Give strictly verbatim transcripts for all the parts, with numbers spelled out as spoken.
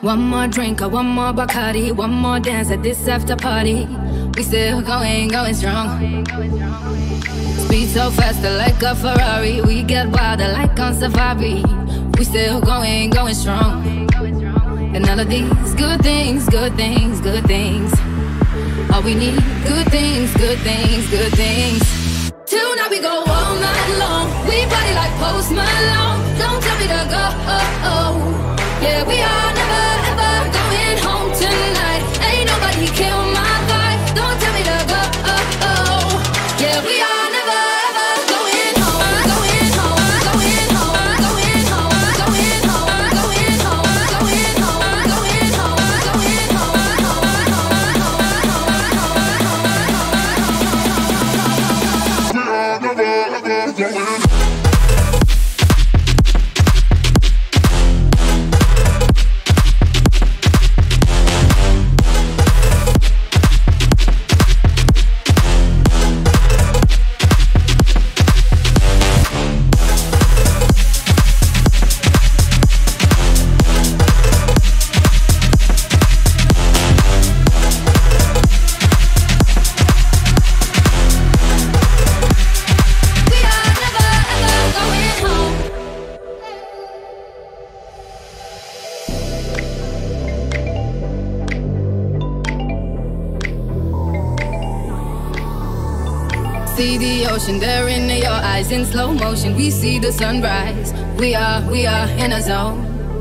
One more drink or one more Bacardi, one more dance at this after party. We still going, going strong. Speed so faster like a Ferrari. We get wilder like on safari. We still going, going strong. And all of these good things, good things, good things. All we need, good things, good things, good things. Tonight we go all night long. We party like Post Malone. Don't tell me to go, oh, oh. Yeah, we are never ever going home tonight. Ain't nobody kill my vibe. Don't tell me to go, oh, oh. Yeah, we are never ever going home, going home, going home, going home, going home, going home, going home, going home, going home, going home. We are never ever going. See the ocean there in your eyes in slow motion. We see the sunrise. We are, we are in a zone.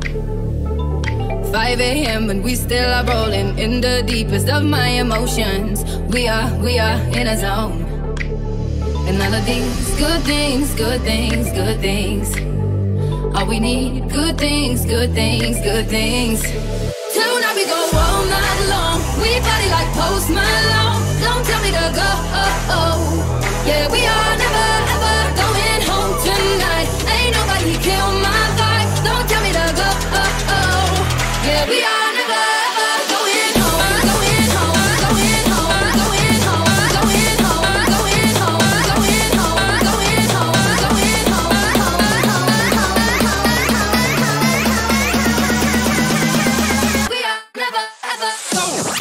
five A M and we still are rolling in the deepest of my emotions. We are, we are in a zone. And all of these good things, good things, good things. All we need, good things, good things, good things. Tonight we go all night long. We party like Post Malone. Don't tell me to go, oh, oh. Yeah, we are never ever going home tonight. Ain't nobody kill my vibe. Don't tell me to go, oh, oh. Yeah, we are never ever going home, going home, going home, going home, going home, going home, going home, going home, going home. We are never ever going.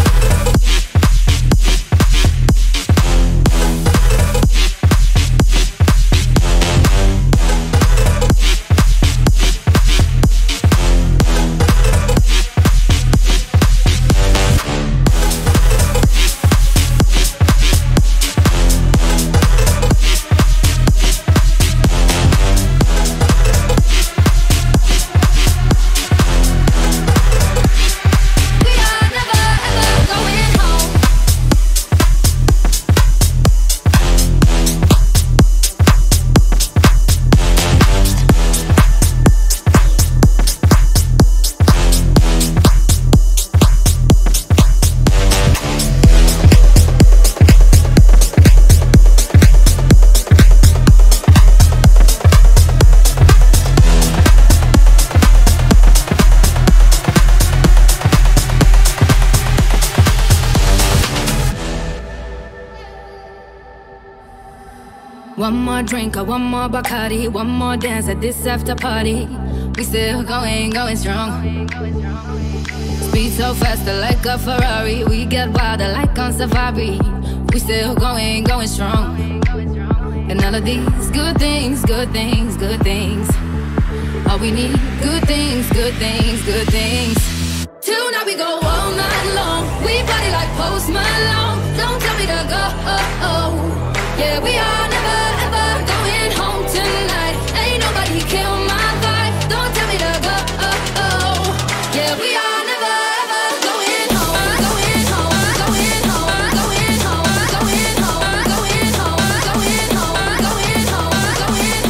One more drink or one more Bacardi, one more dance at this after party. We still going, going strong. Speed so faster like a Ferrari. We get wilder like on safari. We still going, going strong. And all of these good things, good things, good things. All we need, good things, good things, good things. Tonight we go all night long. We party like Post Malone. Don't tell me to go, oh, oh. Yeah, we are never ever going home tonight. Ain't nobody kill my vibe. Don't tell me to go, oh, oh. Yeah, we are never ever going home, going home, going home, going home, going home, going home, going home, going home, going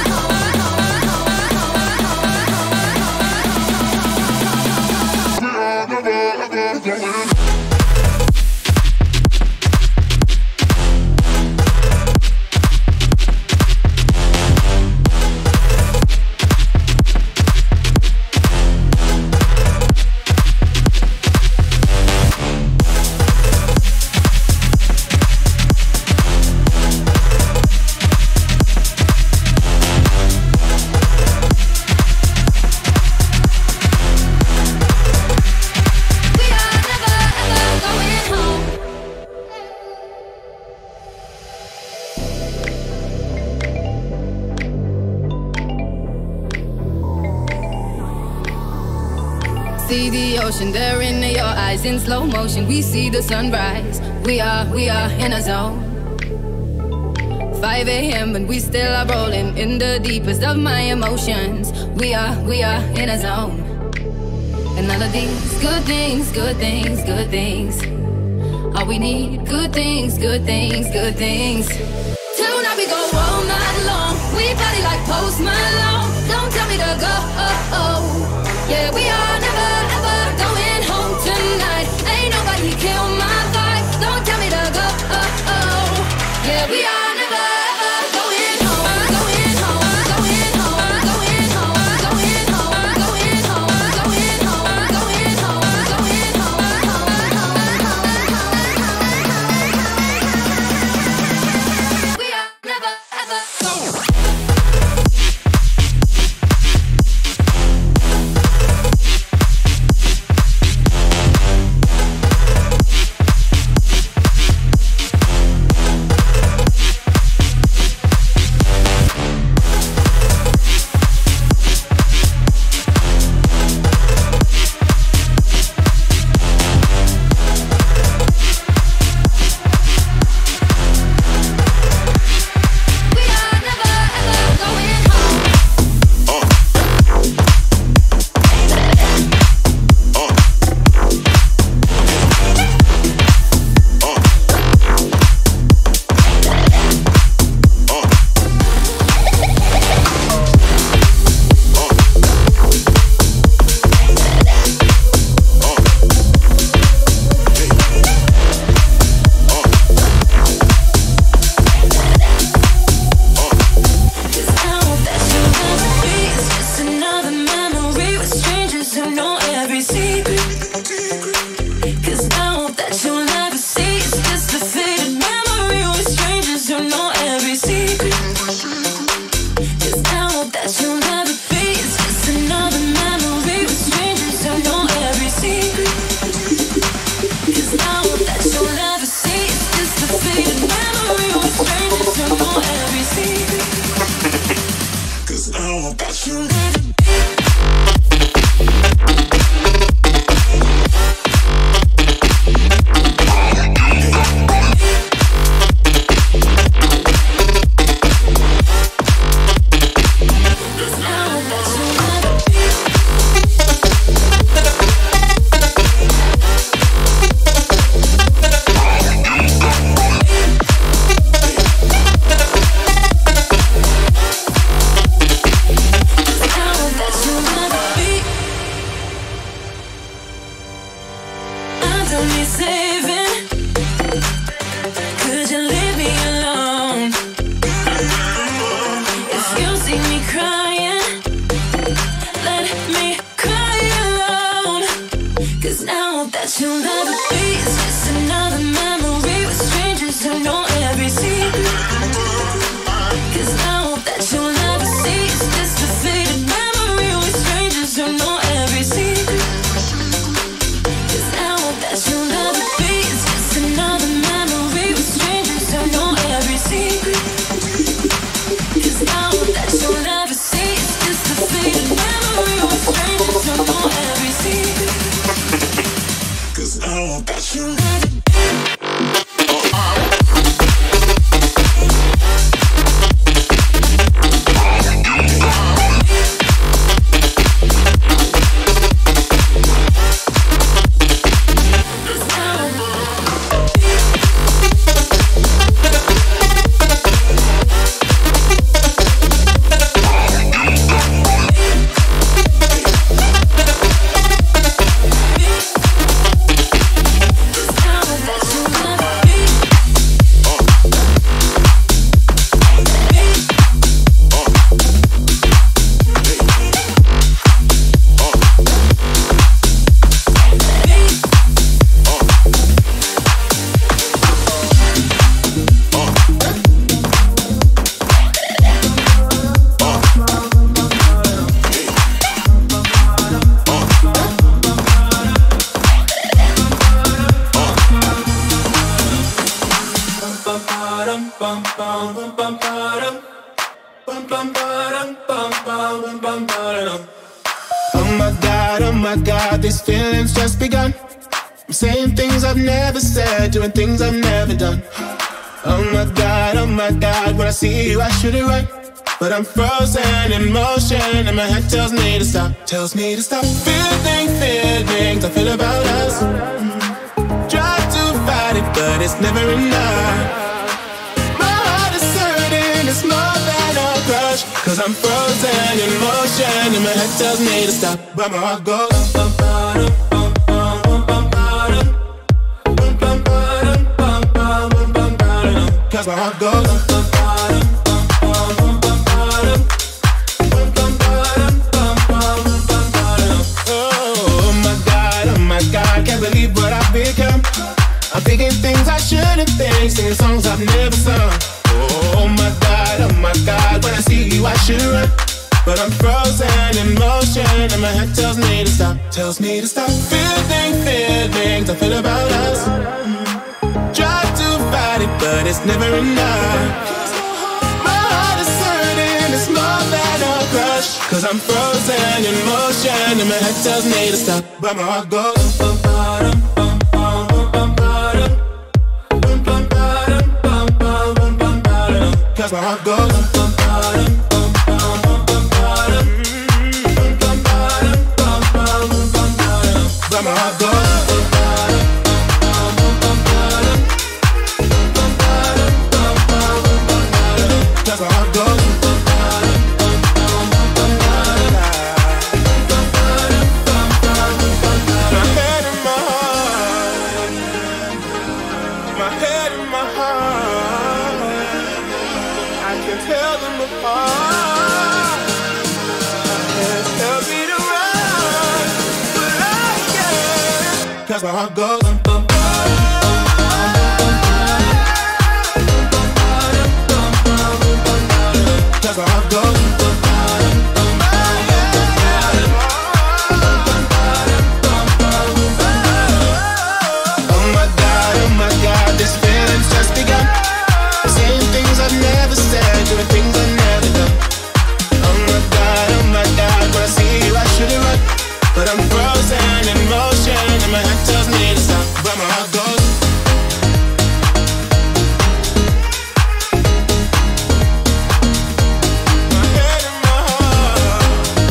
home, going home. We are never ever going. see the ocean there in your eyes. In slow motion, we see the sunrise. We are, we are in a zone. five A M and we still are rolling in the deepest of my emotions. We are, we are in a zone. And all of these good things, good things, good things. All we need, good things, good things, good things. Tonight we go all night long. We party like Post Malone. Don't tell me to go. Oh, oh. Yeah, we are never ever going home tonight. Ain't nobody kill my vibe. Don't tell me to go. Oh, oh. Yeah, we are never ever going home. Going home. Going home. Going home. Going home. Going home. Going home. Going home. Going home. We are never ever going. Oh my God. God, oh my God, these feelings just begun. I'm saying things I've never said, doing things I've never done. Oh my God, oh my God, when I see you I should it right, but I'm frozen in motion and my head tells me to stop, tells me to stop. Feeling feelings I feel about us. Try to fight it, but it's never enough. It's more than a crush, cause I'm frozen in motion and my head tells me to stop, but my heart goes bum, bum, bum, bum, bum, bum, bum, bum, bum, bum, bum, cause my heart goes bum, bum, bum, bum, bum, bum, oh my God, oh my God, can't believe what I've become. I'm thinking things I shouldn't think, singing songs I've never sung. Oh my God, oh my God, when I see you I should run, but I'm frozen in motion and my head tells me to stop, tells me to stop. Feeling feelings I feel about us. Try to fight it, but it's never enough. My heart is hurting, it's more than a crush, cause I'm frozen in motion and my head tells me to stop, but my heart goes bum, bum, bum, bum, bum, bum, bum. Cause my heart goes bum, bum, bum, bum, bum, bum, bum, but my heart goes bum, bum, bum, bum, cause my heart goes bum, bum, my head and my heart, my head and my heart, I can tell them apart. I can't help it around, but I can. Cause my heart goes bum, bum, cause my heart goes bum, bum, oh my God, oh my God, this feeling's just begun. Saying things I've never said, doing things I've never done. Oh my God, oh my God, when I see you I should've run, but I'm frozen in motion and my head tells me to stop, but my heart goes. My head and my heart.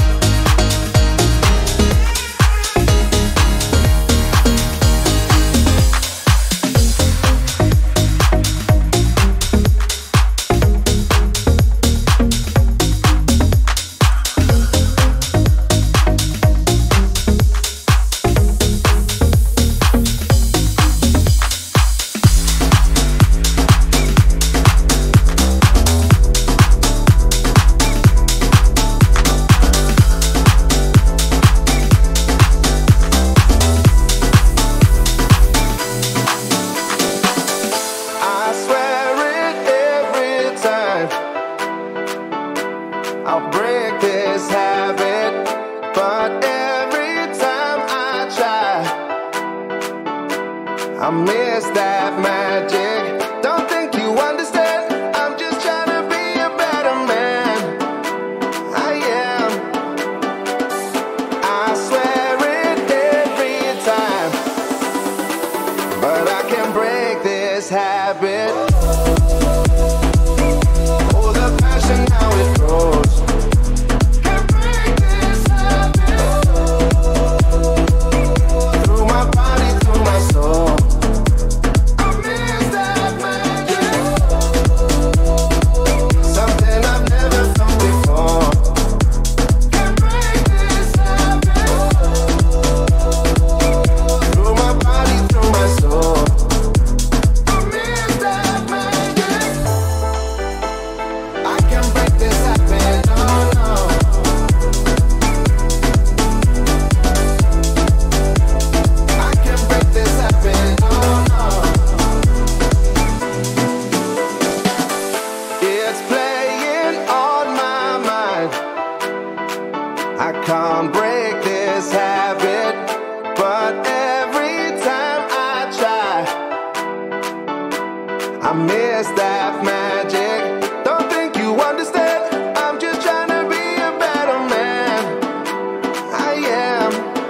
I'll break this habit, but every time I try, I miss that magic. Don't think you understand, I'm just trying to be a better man. I am. I swear it every time, but I can't break this habit. Oh, the passion, how it grows. Can't break this habit, but every time I try, I miss that magic. Don't think you understand, I'm just trying to be a better man. I am.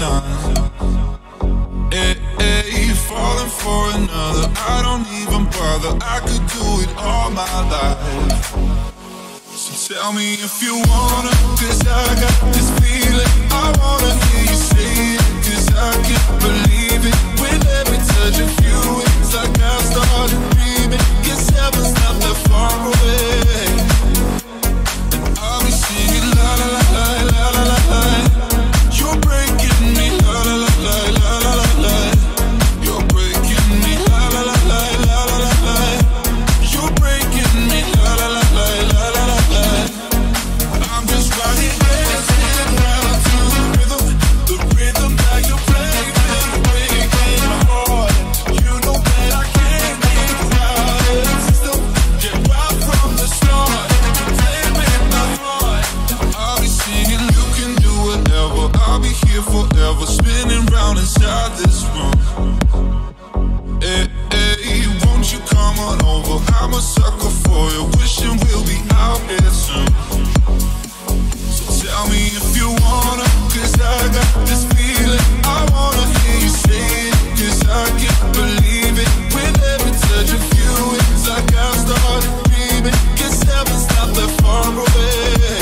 time. Hey, hey, falling for another, I don't even bother. I could do it all my life. So tell me if you wanna, cause I got this feeling. I wanna hear you say it, cause I can't believe it. With every touch of you, it's like I started dreaming. Guess heaven's not that far away. And I'll be singing la la la la la la la la. You're breaking me la la la la la la la la. You're breaking me la la la la la la la la. You're breaking me la la la la la la la la. I'm just right here dancing down to the rhythm, the rhythm that you play, baby, breaking my heart. You know that I can't get you out of the system. Get right from the start, you play with my heart. I'll be singing, you can do whatever. I'll be here forever, spinning round inside this room. Hey, hey, won't you come on over? I'm a sucker for you, wishing we'll be out here soon. So tell me if you wanna, cause I got this feeling. I wanna hear you say it, cause I can't believe it. With every touch of you, it's like I started dreaming. Guess heaven's not that far away.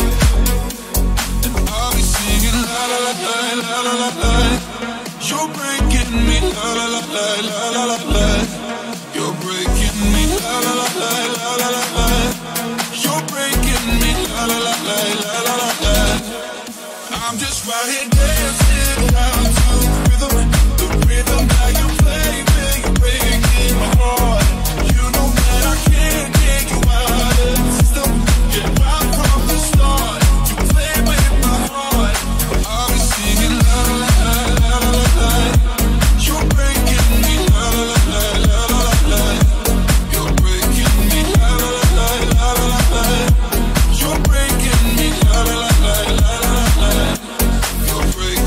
And I'll be singing la la la la la la la la. You're breaking me la la la la la la la la. You're breaking me la la la la la la la la. You're breaking me la la la la la la la la. I'm just right here dancing down to the rhythm, the rhythm that you play, baby, breaking my heart. You know that I can't get you out of the system. Get right from the start, you play with my heart. I'll be singing la la la la la la la. You're breaking me la la la la la la la. You're breaking me la la la la la la la. You're breaking me la la la la la la la. You're breaking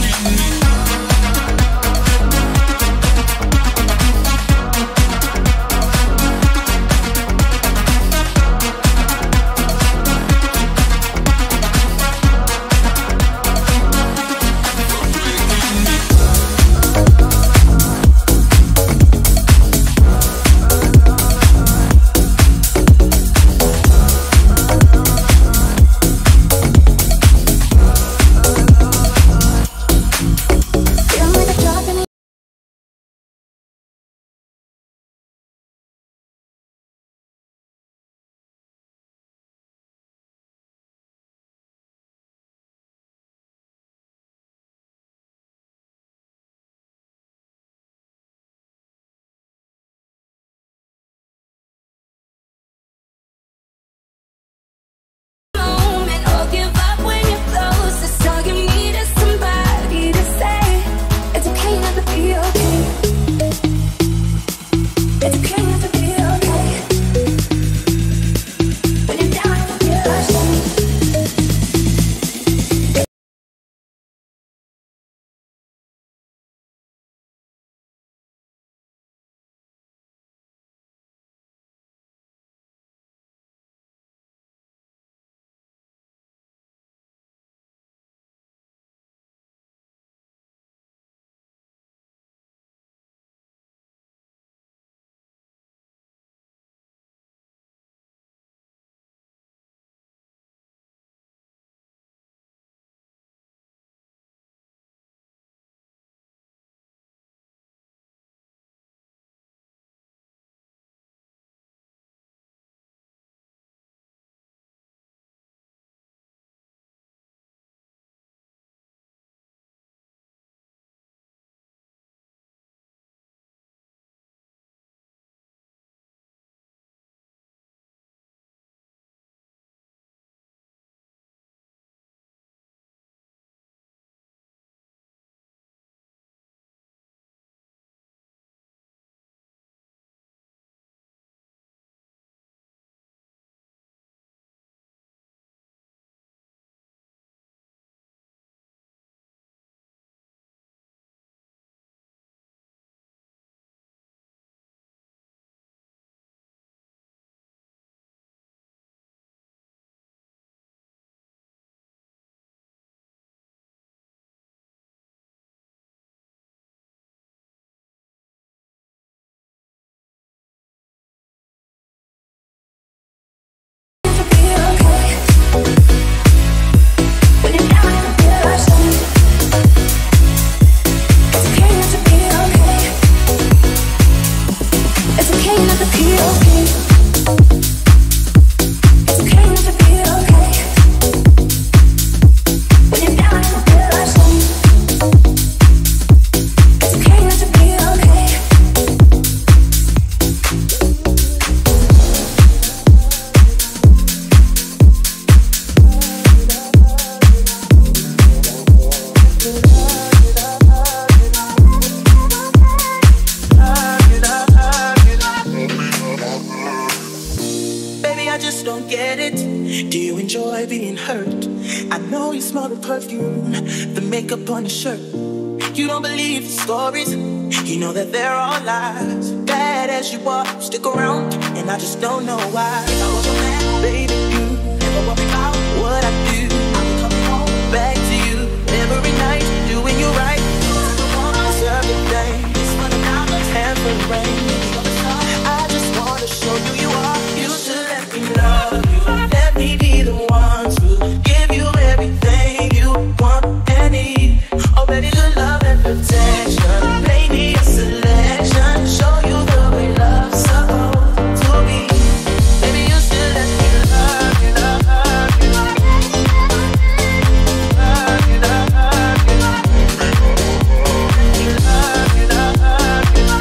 enjoy being hurt. I know you smell the perfume, the makeup on your shirt. You don't believe the stories, you know that they're all lies. Bad as you are, stick around, and I just don't know why. If I was your man, baby, you never worry about what I do. I'll be coming home back to you every night, doing you right. Serve the day, it's for the dollars and for the rain. I just wanna show you you are. You should let me love you. Let me be the one to give you everything you want and need. Oh baby, good love and protection. Make me a selection. Show you the way love's supposed to be. Baby, you should let me love you, love you, love you, love you, love you, love you, love you, love you,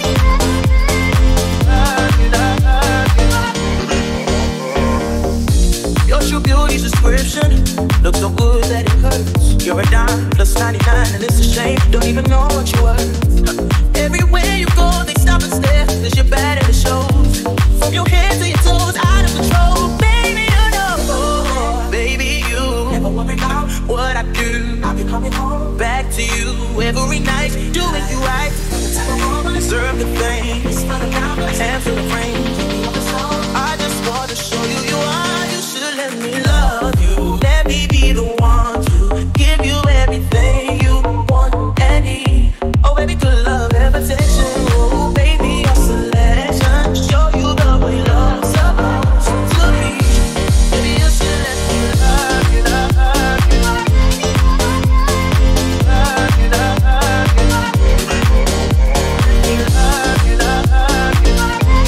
love you. Your true beauty's description looks so good that it hurts. You're a dime plus ninety-nine, and it's a shame you don't even know what you're worth. Everywhere you go, they stop and stare, 'cause you're bad and it shows. From your head to your toes, out of control. Baby, you know, baby, you never worry about what I do. I'll be coming home back to you every night, doing you right. Serve the things and feel the rain. I just want to show you you are. You should let me love you. Let me be the one to give you everything you want and need. Oh baby, good love and protection. Oh baby, your selection. Show you the way love's supposed to be. Baby, you should let me love you, love you, love you, love you, love you, love you, love you, love you, love you.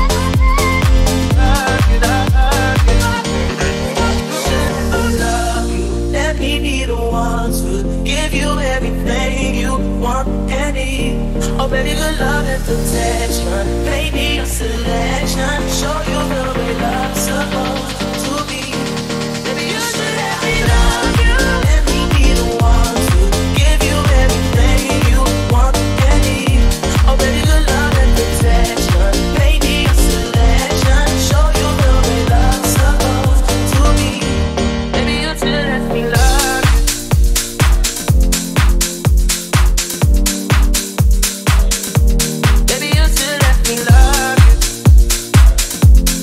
Let me be the one to give you everything you want and need. Oh baby, good love and protection. Baby, your selection. Show you the way love's supposed to be. Baby, you should let me love you. Let me be the one to give you everything you want and need. Oh baby, good love and protection. Baby, your selection. Show you the way love's supposed to be. Baby, you should let me love. Baby, you should let me love you.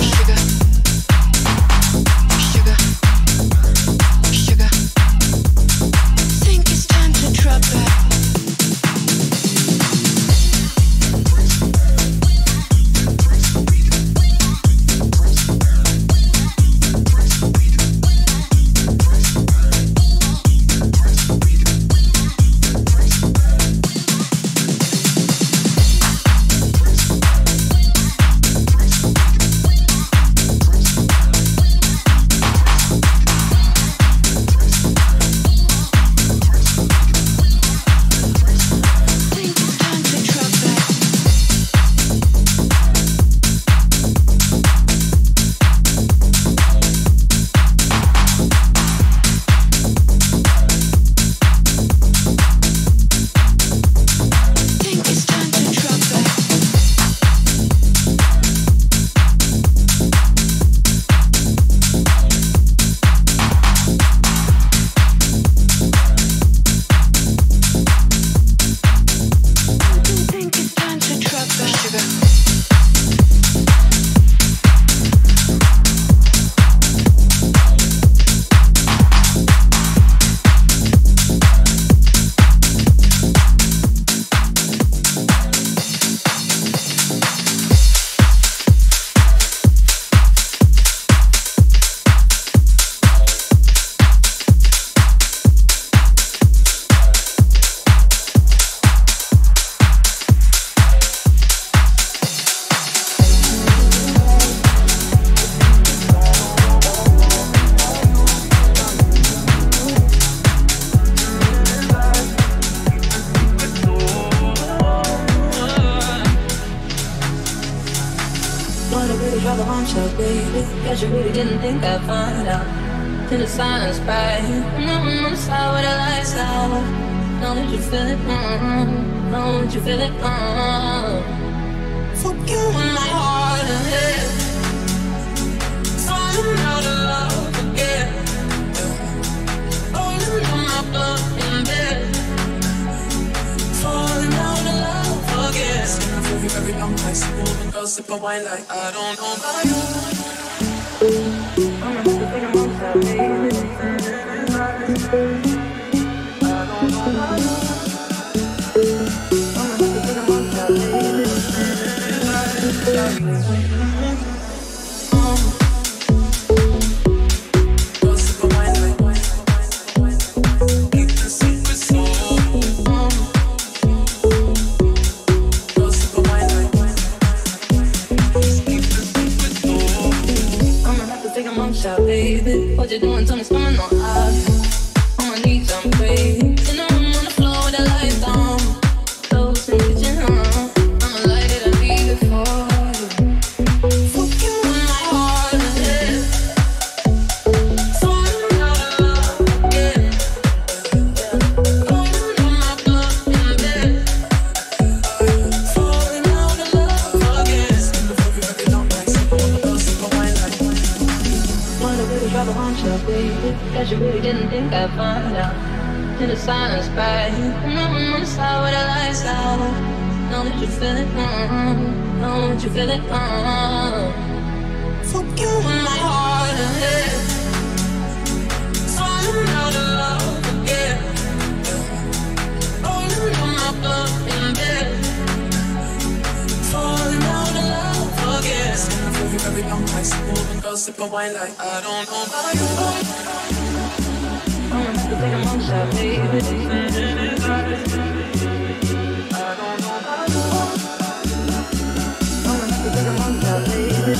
Guess you really didn't think I'd find out till the silence bright. Mm-hmm, on the side where the lights out. Know that you feel it, mm-hmm. Know that you feel it, mm-hmm. Fuck you in my heart and head. Falling out of love again. Rolling on my blood in bed. Falling out of love again. Skin for you every long high school and girls sip a wine like I don't know about you. I'm not thinking about that, baby. I don't know about you. I'm not thinking about that, baby. Baby, what you doing? Tell me, coming on up. On my knees, I'm crazy. In the room on the floor with the lights on. Close in the kitchen, huh? I'ma light it and leave it for you. Fuck you in my heart and head. Falling out of love, yeah. Falling on my blood in bed. Falling out of love again. Skin the fuck you every long night. Sip on the girl, sip a wine like wanna really drop a hunch up, baby. Guess you really didn't think I'd find out till the silence bright. Mm-hmm, on the side where the lights out. Know that you feel it, mm-hmm. Know that you feel it, mm-hmm. Fuck you in my heart and head. Falling out of love again. Rolling on my blood in bed. Falling out of love again. Skin for you every long high school and girls sip a wine like I don't know about you. I'm gonna have to take a long shot, baby. I don't know about you. I'm gonna have to take a long shot, baby.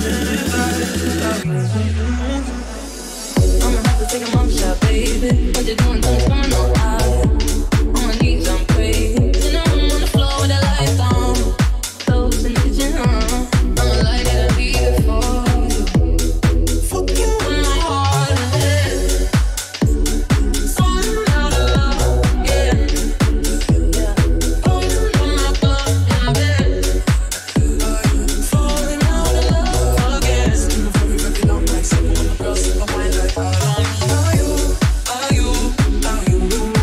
I'm gonna have to take a long shot, baby. What you doing? Tell me, coming on high. On my knees, I'm crazy. In the room on the floor with the lights on. Close in the kitchen, huh? I'ma light it and leave it for you. Fuck you in my heart and head. Falling out of love, yeah. Falling on my blood in bed. Falling out of love again. Skin for you every long night. Sip on the girl, sip a wine like I don't know. Are you, are you, are you?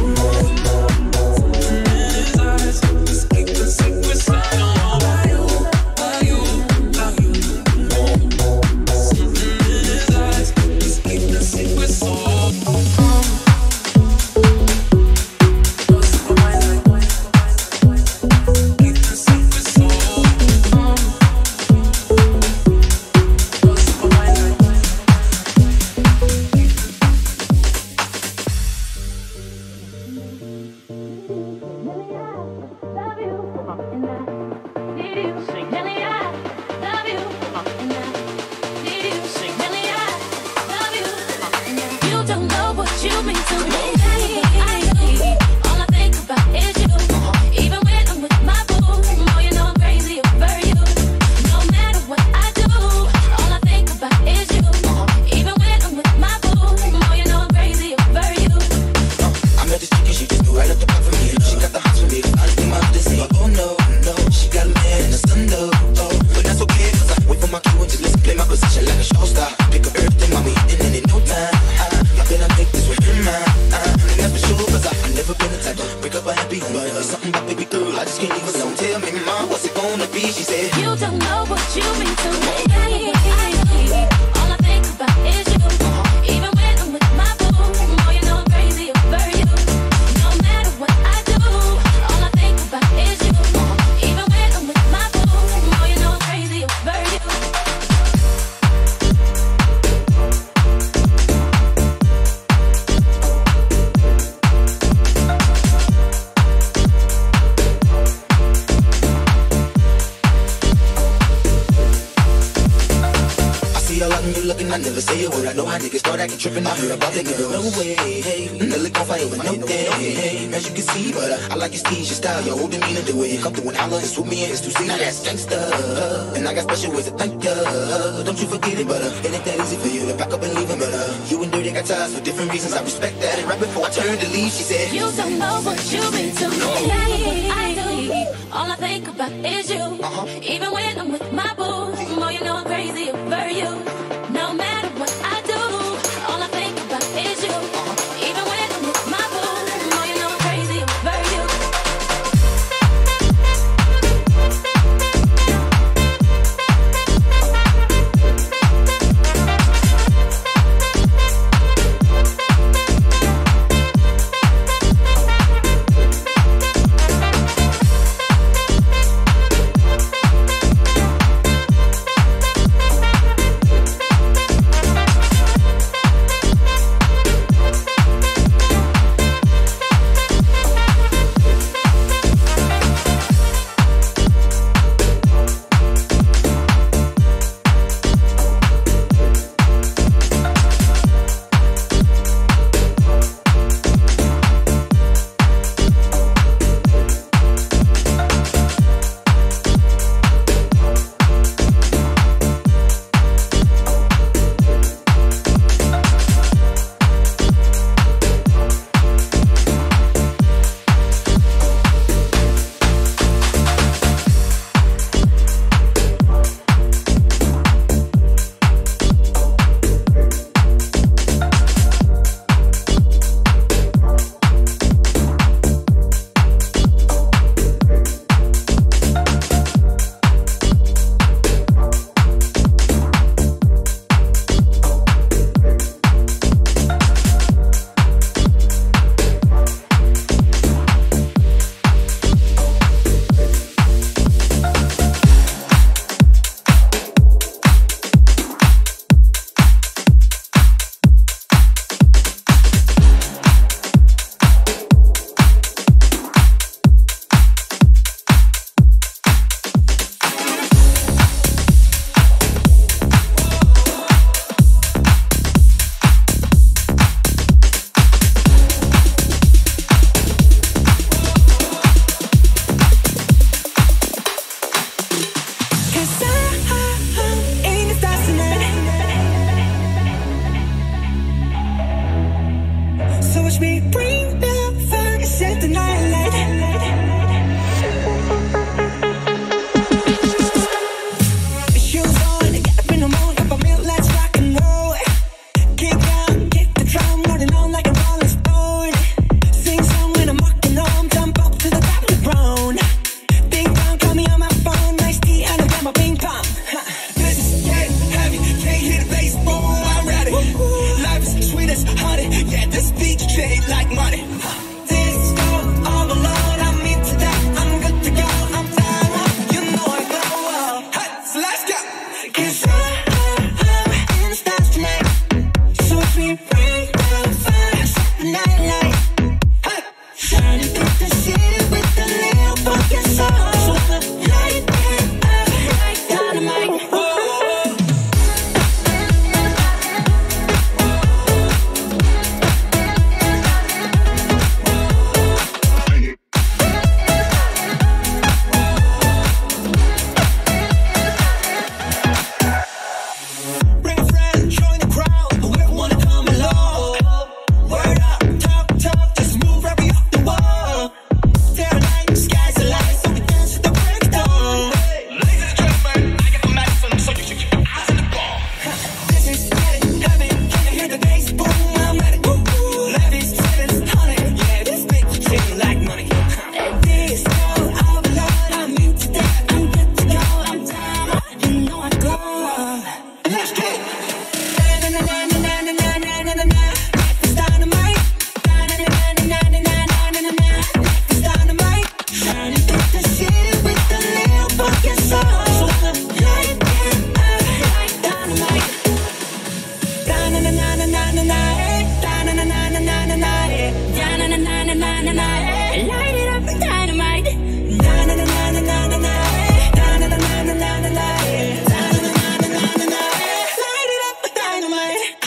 position like a show star. Pick up everything, mommy, and then in no time. Uh, I bet I make this with him, man. Uh, and that's for sure, cause I've never been the type to break up a happy home. But there's something about baby girl, I just can't leave alone. Tell me, mom, what's it gonna be? She said, you don't know what you mean to me. I do. All I think about is you. Even when I'm with my boo, oh, you know I'm crazy over you. No matter what I do, all I think about is you. Even when I'm with my boo, oh, you know I'm crazy over you. Looking, I never say a word. I know how niggas start acting tripping. I heard about that girl. No way, hey, Nelly gon' fire with no day, hey. As you can see, but uh, I like your steez, your style, your whole demeanor, the way you come through and holler and swoop me in. It's too see, now that's gangsta. And I got special ways to thank ya. Don't you forget it, but uh, it ain't that easy for you to back up and leave him. But uh, you and Dirty got ties for different reasons. I respect that. And right before I turned to leave, she said, you don't know what you mean to me. No. I do. All I think about is you. Uh-huh. Even when I'm with my boo, oh, you know I'm crazy over you. No matter what I do, all I think about is you. Uh-huh. Even when I'm with my boo, oh, you know I'm crazy over you.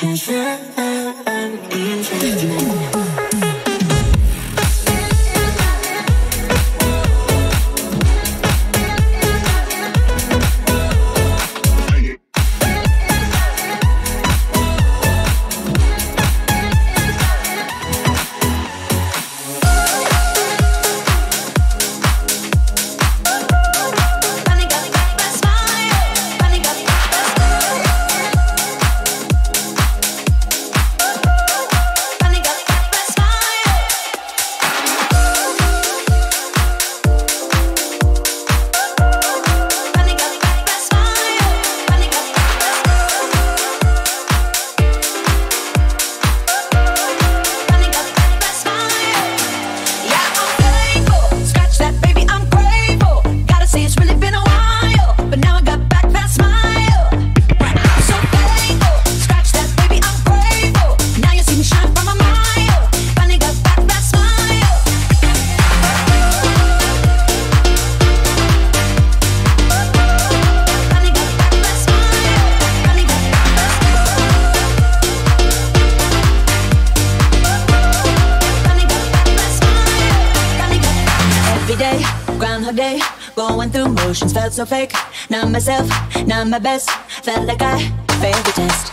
Felt so fake, not myself, not my best. Felt like I failed the test.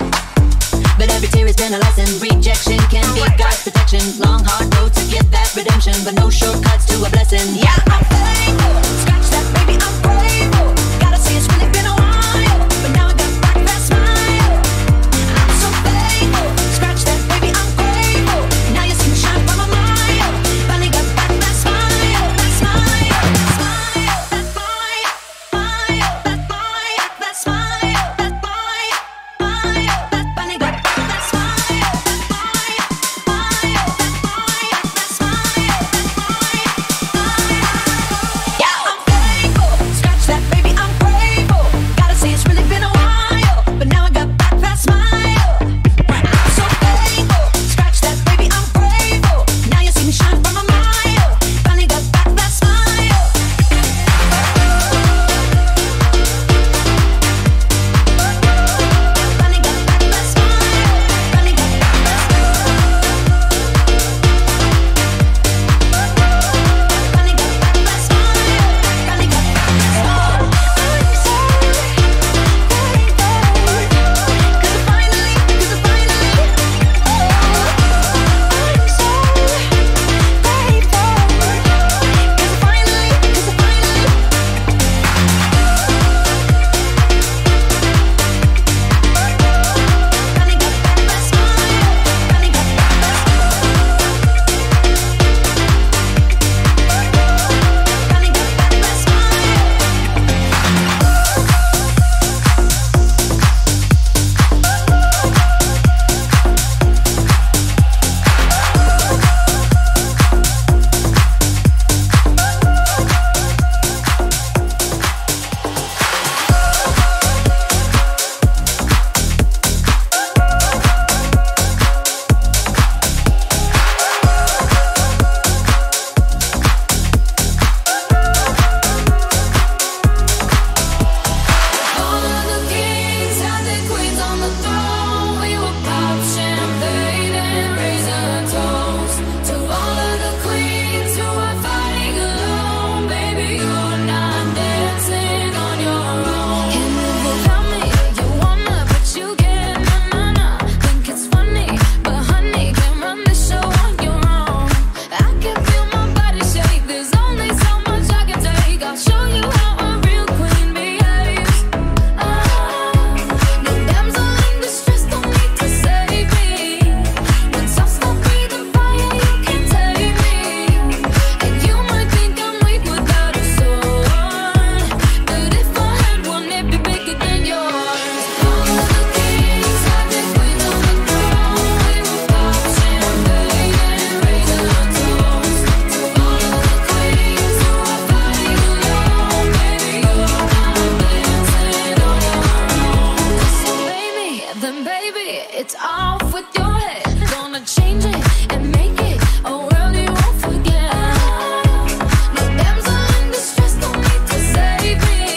But every tear has been a lesson. Rejection can be God's protection. Long hard road to get that redemption, but no shortcuts to a blessing. Yeah, I'm thankful. Scratch that, baby, I'm grateful. Gotta say it's really been a while, but now I got back that smile. I'm so thankful. Scratch that, baby, I'm grateful. Now you see me shine from a mile. Finally got back that smile, that smile, smile, that smile.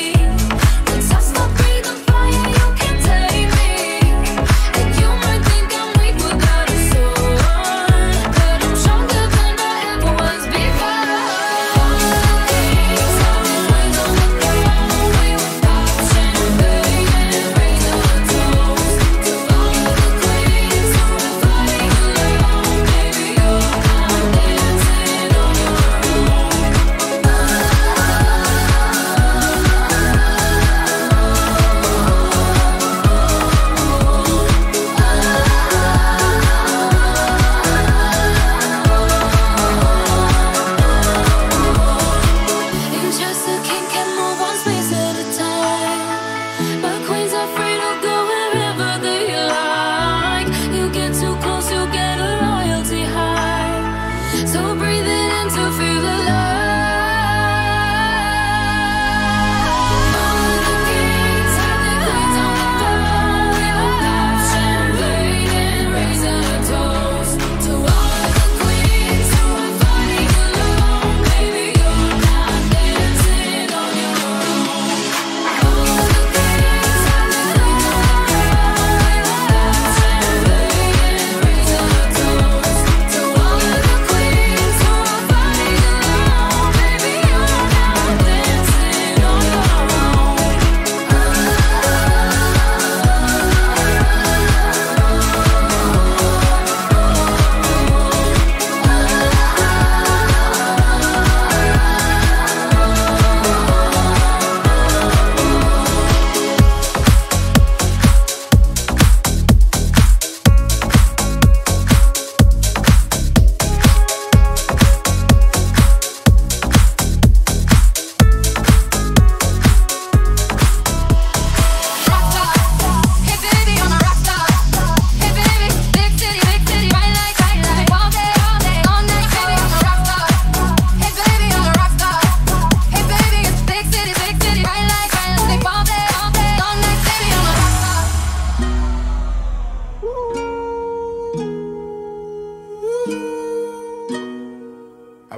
Think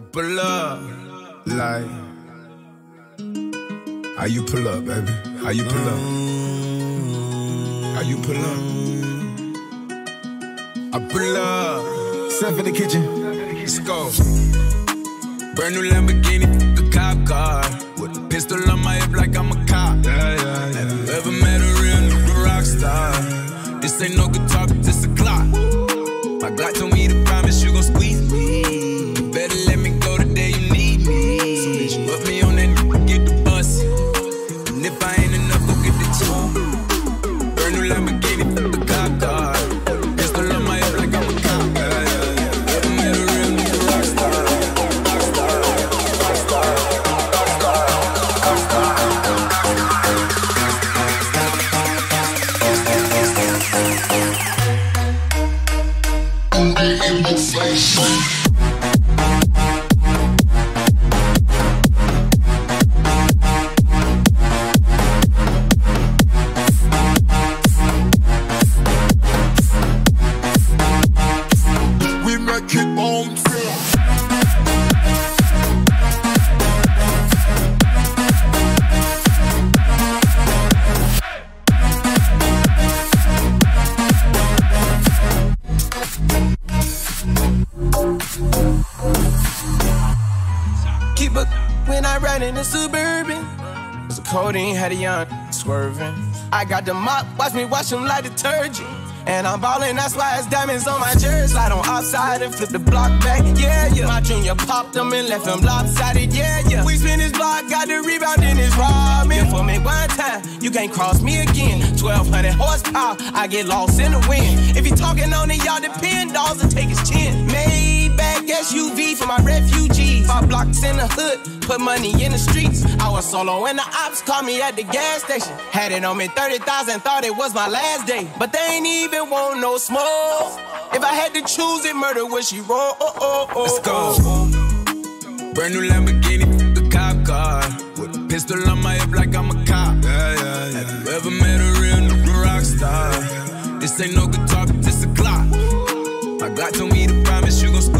pull up, like. How you pull up, baby? How you pull up? How you pull up? I pull up. Step in the kitchen. Let's go. Brand new Lamborghini, the cop car. With a pistol on my hip like I'm a cop. Yeah, yeah, yeah. Have you ever met a real nigga rock star? This ain't no guitar, but this a Glock. My Glock told me to promise you gon' squeeze me. You better let me go the day you need me. So bitch, you put me on that, get the bus. And if I ain't enough, go get the two. Brand new Lamborghini, the cop car. With a pistol on my hip like I'm a cop. Yeah, yeah, yeah. Ever met a real nigga rock star? Rock star, rock star, rock star, rock star. In the face. In the Suburban, cause the codeine had a young swerving. I got the mop, watch me wash them like detergent. And I'm ballin', that's why it's diamonds on my jersey. Slide on outside and flip the block back, yeah, yeah. My junior popped them and left them lopsided, yeah, yeah. We spin this block, got the rebound in his robbing. Yeah, for me one time, you can't cross me again. twelve hundred horsepower, I get lost in the wind. If he talking on it, y'all depend, dolls will take his chin. Maybach S U V for my refugees. Five blocks in the hood, put money in the streets. I was solo and the ops called me at the gas station. Had it on me thirty thousand, thought it was my last day. But they ain't even want no smoke. If I had to choose it, murder would she roll? Oh, oh, oh, Let's go. Brand new Lamborghini, the cop car. With a pistol on my hip like I'm a cop. Yeah, yeah, yeah. Have you ever met a real nigga rock star? This ain't no guitar, but this a Glock. My Glock told me to promise you gon'